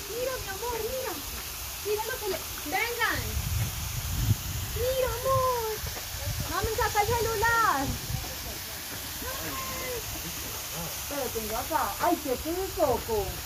Mira, mi amor, mira. Mira lo que le... ¡Vengan! Mira, amor. Mami, saca el celular. Pero tengo acá. Ay, qué coco.